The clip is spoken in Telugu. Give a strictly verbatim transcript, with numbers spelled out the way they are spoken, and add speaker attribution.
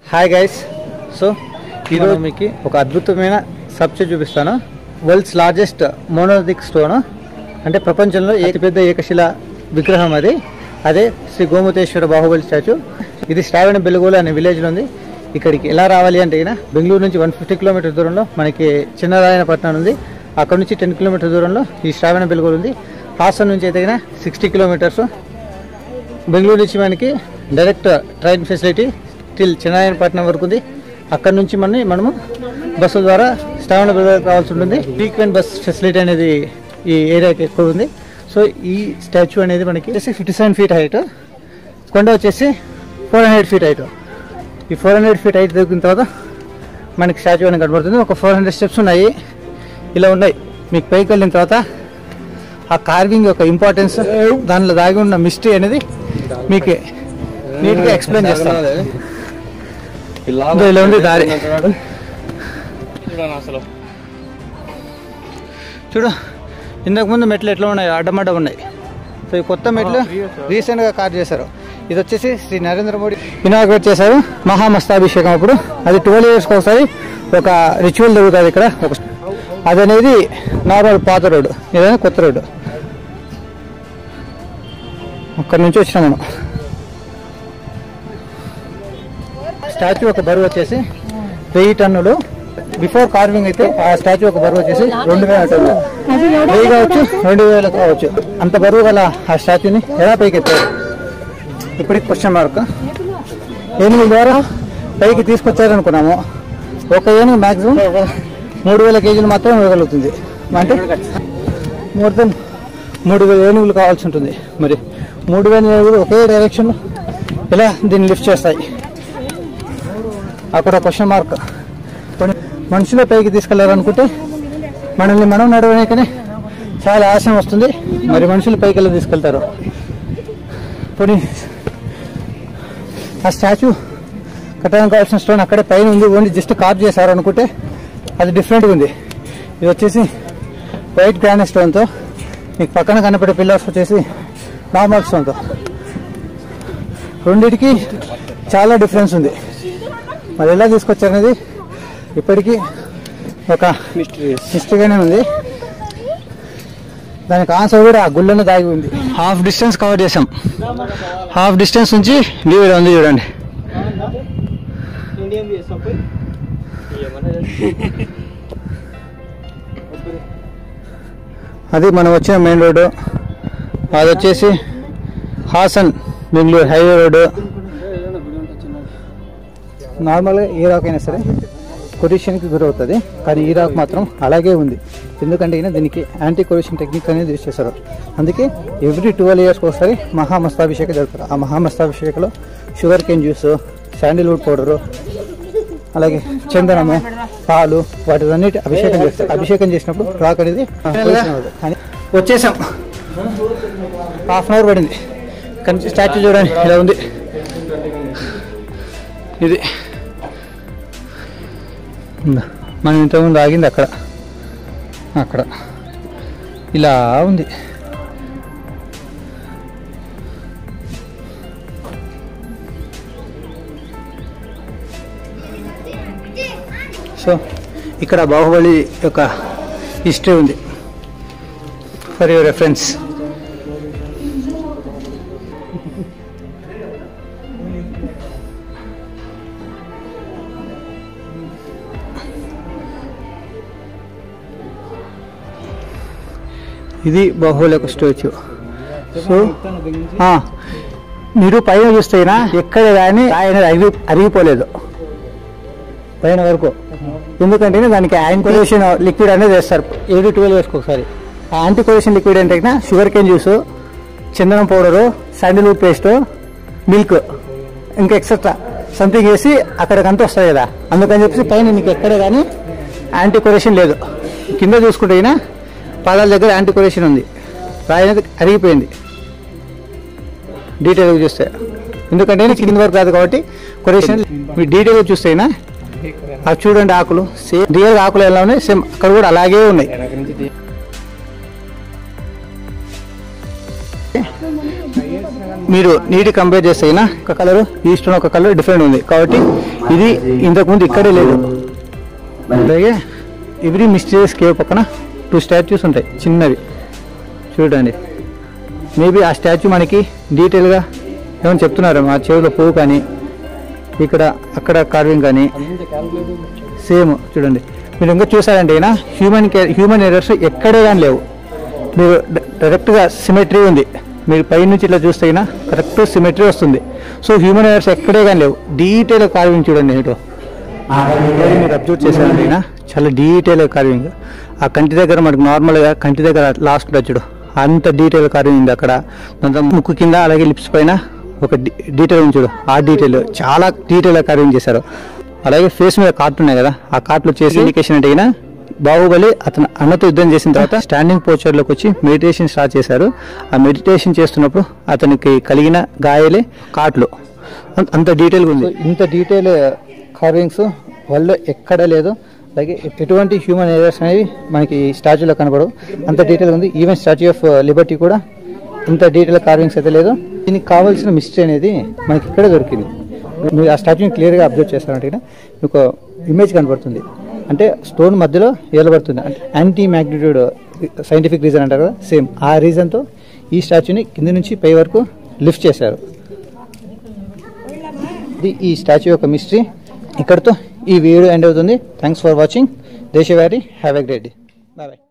Speaker 1: హాయ్ గైస్, సో ఈరోజు మీకు ఒక అద్భుతమైన సబ్జెక్ట్ చూపిస్తాను. వరల్డ్స్ లార్జెస్ట్ మోనోలిథిక్ స్టోన్ అంటే ప్రపంచంలో అతిపెద్ద ఏకశిల విగ్రహం అది అదే శ్రీ గోమతేశ్వర బాహుబలి స్టాచ్యూ. ఇది శ్రావణ బెలుగోలు అనే విలేజ్లో ఉంది. ఇక్కడికి ఎలా రావాలి అంటే ఈయన బెంగళూరు నుంచి వన్ ఫిఫ్టీ కిలోమీటర్ దూరంలో మనకి చిన్నరాయనపట్నం ఉంది. అక్కడ నుంచి టెన్ కిలోమీటర్ దూరంలో ఈ శ్రావణ బెలుగోలు ఉంది. హాసన్ నుంచి అయితే సిక్స్టీ కిలోమీటర్స్. బెంగళూరు నుంచి మనకి direct train facility till Chinnarayanapatnam వరకు ఉంది. అక్కడ నుంచి మనం మనము బస్సు ద్వారా శ్రావణ బెలుగోలు రావాల్సి ఉంటుంది. ఫ్రీక్వెంట్ బస్ ఫెసిలిటీ అనేది ఈ ఏరియాకి ఎక్కువ ఉంది. సో ఈ స్టాచ్యూ అనేది మనకి వచ్చేసి ఫిఫ్టీ సెవెన్ ఫీట్ హైట్, కొండ వచ్చేసి ఫోర్ హండ్రెడ్ ఫీట్ హైట్. ఈ ఫోర్ హండ్రెడ్ ఫీట్ హైట్ దొరికిన తర్వాత మనకి స్టాచ్యూ అనేది కనబడుతుంది. ఒక ఫోర్ హండ్రెడ్ స్టెప్స్ ఉన్నాయి, ఇలా ఉన్నాయి. మీకు పైకి వెళ్ళిన తర్వాత ఆ కార్వింగ్ యొక్క ఇంపార్టెన్స్, దానిలో దాగి ఉన్న మిస్టరీ అనేది మీకు నీట్గా ఎక్స్ప్లెయిన్ చేస్తాను. ఇలా ఉంది దారి, చూడు. ఇంతకుముందు మెట్లు ఎట్లా ఉన్నాయి, అడ్డమడ్డ ఉన్నాయి. సో ఈ కొత్త మెట్లు రీసెంట్గా కార్ చేశారు. ఇది వచ్చేసి శ్రీ నరేంద్ర మోడీ ఇనాగ్రేట్ చేశారు మహామస్తాభిషేకం అప్పుడు. అది ట్వెల్వ్ ఇయర్స్కి ఒకసారి ఒక రిచువల్ జరుగుతుంది ఇక్కడ. ఒక అది అనేది నార్మల్ పాత రోడ్డు, ఇదైనా కొత్త రోడ్డు. అక్కడి నుంచి వచ్చినాం మనం. స్టాచ్యూ ఒక బరువు వచ్చేసి వెయ్యి టన్నులు. బిఫోర్ కార్వింగ్ అయితే ఆ స్టాచ్యూ ఒక బరువు వచ్చేసి రెండు వేల టన్నులు. వెయ్యి కావచ్చు, రెండు వేలు కావచ్చు. అంత బరువు గల ఆ స్టాచ్యూని ఎలా పైకి ఎత్తారు ఇప్పటికి క్వశ్చన్ మార్క్. ఏనుగుల ద్వారా పైకి తీసుకొచ్చారనుకున్నాము. ఒక ఏనుగు మ్యాక్సిమం మూడు వేల కేజీలు మాత్రం ఇవ్వగలుగుతుంది. అంటే మోర్ దెన్ మూడు వేల ఏనుగులు కావాల్సి ఉంటుంది. మరి మూడు వేల ఏనుగులు ఒకే డైరెక్షన్ ఇలా దీన్ని లిఫ్ట్ చేస్తాయి. అక్కడ క్వశ్చన్ మార్క్. కొన్ని మనుషులే పైకి తీసుకెళ్లారనుకుంటే మనల్ని మనం నడవడానికనే చాలా ఆశయం వస్తుంది. మరి మనుషులు పైకి వెళ్ళి తీసుకెళ్తారు. కొన్ని ఆ స్టాచ్యూ కట్టడానికి కావాల్సిన స్టోన్ అక్కడే పైన ఉంది, ఓన్లీ జస్ట్ కార్వ్ చేశారు అనుకుంటే అది డిఫరెంట్గా ఉంది. ఇది వచ్చేసి వైట్ గ్రానైట్ స్టోన్తో, మీకు పక్కన కనపడే పిల్లర్స్ వచ్చేసి నార్మల్ స్టోన్తో. రెండింటికి చాలా డిఫరెన్స్ ఉంది. మరి ఎలా తీసుకొచ్చారనేది ఇప్పటికీ ఒక హిస్టరీగానే ఉంది. దానికి ఆన్సర్ కూడా ఆ గుళ్ళను దాగి ఉంది. హాఫ్ డిస్టెన్స్ కవర్ చేసాం. హాఫ్ డిస్టెన్స్ నుంచి లీవ్ ఇలా ఉంది చూడండి. అది మనం వచ్చిన మెయిన్ రోడ్డు. అది వచ్చేసి హాసన్ బెంగళూరు హైవే రోడ్డు. నార్మల్గా ఏ రాక్ అయినా సరే కొరిషన్కి గురవుతుంది, కానీ ఈ రాక్ మాత్రం అలాగే ఉంది. ఎందుకంటే ఈయన దీనికి యాంటీ కొరిషన్ టెక్నిక్ అనేది యూజ్ చేశారు. అందుకే ఎవ్రీ ట్వెల్వ్ ఇయర్స్కి ఒకసారి మహామస్తాభిషేకం జరుగుతారు. ఆ మహామస్తాభిషేకంలో sugar cane juice, sandalwood powder, అలాగే చందనము, పాలు, వాటిదన్నిటి అభిషేకం చేస్తారు. అభిషేకం చేసినప్పుడు రాక్ అనేది కానీ వచ్చేసాం. హాఫ్ అన్ అవర్ పడింది. కానీ స్టాచ్యూ చూడండి ఇలా ఉంది. ఇది మనం ఇంతకుముందు ఆగింది అక్కడ, అక్కడ ఇలా ఉంది. సో ఇక్కడ బాహుబలి యొక్క హిస్టరీ ఉంది ఫర్ యువర్ రెఫరెన్స్. ఇది బాహుబలి యొక్క స్టాచ్యూ. సో మీరు పైన చూస్తేనా ఎక్కడ కానీ ఆయన అరిగి అరిగిపోలేదు పైన వరకు. ఎందుకంటే దానికి యాంటీకొరేషన్ లిక్విడ్ అనేది వేస్తారు ఏడు ట్వెల్వ్ ఇయర్స్కి ఒకసారి. ఆ యాంటీకొరేషన్ లిక్విడ్ అంటే షుగర్ కేన్ జ్యూసు, చందనం పౌడరు, శాండిల్వుడ్ పేస్టు, మిల్క్, ఇంకా ఎక్సెట్రా సంథింగ్ వేసి అక్కడికంతా వస్తుంది కదా. అందుకని చెప్పేసి పైన నీకు ఎక్కడ కానీ యాంటీకొరేషన్ లేదు. కింద చూసుకుంటే అయినా పాదాల దగ్గర యాంటీకొరేషన్ ఉంది. రాయి అనేది అరిగిపోయింది డీటెయిల్గా చూస్తే. ఎందుకంటే కింద వరకు కాదు కాబట్టి కొరేషన్. మీరు డీటెయిల్గా చూస్తే అయినా అది చూడండి, ఆకులు సేమ్ రియల్ ఆకులు ఎలా ఉన్నాయి సేమ్ అక్కడ కూడా అలాగే ఉన్నాయి. మీరు నీటి కంపేర్ చేస్తే అయినా ఒక కలర్ ఈ స్టోన్ ఒక కలర్ డిఫరెంట్ ఉంది కాబట్టి ఇది ఇంతకుముందు ఇక్కడే లేదు. అలాగే ఎవ్రీ మిస్టీరియస్ కేవ్ పక్కన టూ స్టాచ్యూస్ ఉంటాయి చిన్నవి చూడండి. మేబీ ఆ స్టాచ్యూ మనకి డీటెయిల్గా ఏమైనా చెప్తున్నారు, మా చెవిలో పువ్వు కానీ ఇక్కడ అక్కడ కార్వింగ్ కానీ సేమ్ చూడండి. మీరు ఇంకా చూసారంటే అయినా హ్యూమన్ హ్యూమన్ ఎర్రర్స్ ఎక్కడే కానీ లేవు. మీరు డైరెక్ట్గా సిమెట్రీ ఉంది, మీరు పై నుంచి ఇట్లా చూస్తే అయినా కరెక్ట్ సిమెట్రీ వస్తుంది. సో హ్యూమన్ ఎర్రర్స్ ఎక్కడే కానీ లేవు. డీటెయిల్ కార్వింగ్ చూడండి ఏటో మీరు అబ్జర్వ్ చేశారంటే అయినా చాలా డీటెయిల్ కార్వింగ్. ఆ కంటి దగ్గర మనకు నార్మల్గా కంటి దగ్గర లాస్ట్ చూడు అంత డీటెయిల్ కార్వింగ్ ఉంది అక్కడ. దాంతో ముక్కు కింద అలాగే లిప్స్ పైన ఒక డీటెయిల్ ఉంది చూడు, ఆ డీటెయిల్ చాలా డీటెయిల్గా కార్వింగ్ చేశారు. అలాగే ఫేస్ మీద కార్ట్ ఉన్నాయి కదా, ఆ కార్ట్లో చేసి ఇండికేషన్ అంటే అయినా బాహుబలి అతను అన్నతో యుద్ధం చేసిన తర్వాత స్టాండింగ్ పోస్చర్లోకి వచ్చి మెడిటేషన్ స్టార్ట్ చేశారు. ఆ మెడిటేషన్ చేస్తున్నప్పుడు అతనికి కలిగిన గాయాలే కాట్లు. అంత డీటెయిల్గా ఉంది. ఇంత డీటెయిల్ కార్వింగ్స్ వరల్డ్లో ఎక్కడ లేదు. అలాగే ఎటువంటి హ్యూమన్ ఎర్రర్స్ అనేవి మనకి స్టాచ్యూలో కనపడవు, అంత డీటెయిల్గా ఉంది. ఈవెన్ స్టాచ్యూ ఆఫ్ లిబర్టీ కూడా ఇంత డీటెయిల్ కార్వింగ్స్ అయితే లేదు. దీనికి కావాల్సిన మిస్టరీ అనేది మనకి ఇక్కడే దొరికింది. మీరు ఆ స్టాచ్యూని క్లియర్గా అబ్జర్వ్ చేస్తారంటే మీకు ఇమేజ్ కనబడుతుంది, అంటే స్టోన్ మధ్యలో ఏలబడుతుంది. అంటే యాంటీ మ్యాగ్నిట్యూడ్ సైంటిఫిక్ రీజన్ అంటారు కదా, సేమ్ ఆ రీజన్తో ఈ స్టాచ్యూని కింద నుంచి పై వరకు లిఫ్ట్ చేశారు. ఇది ఈ స్టాచ్యూ యొక్క మిస్టరీ. ఇక్కడితో ఈ వీడియో ఎండ్ అవుతుంది. థ్యాంక్స్ ఫర్ వాచింగ్ దేశవారి. Have a great day. Bye bye.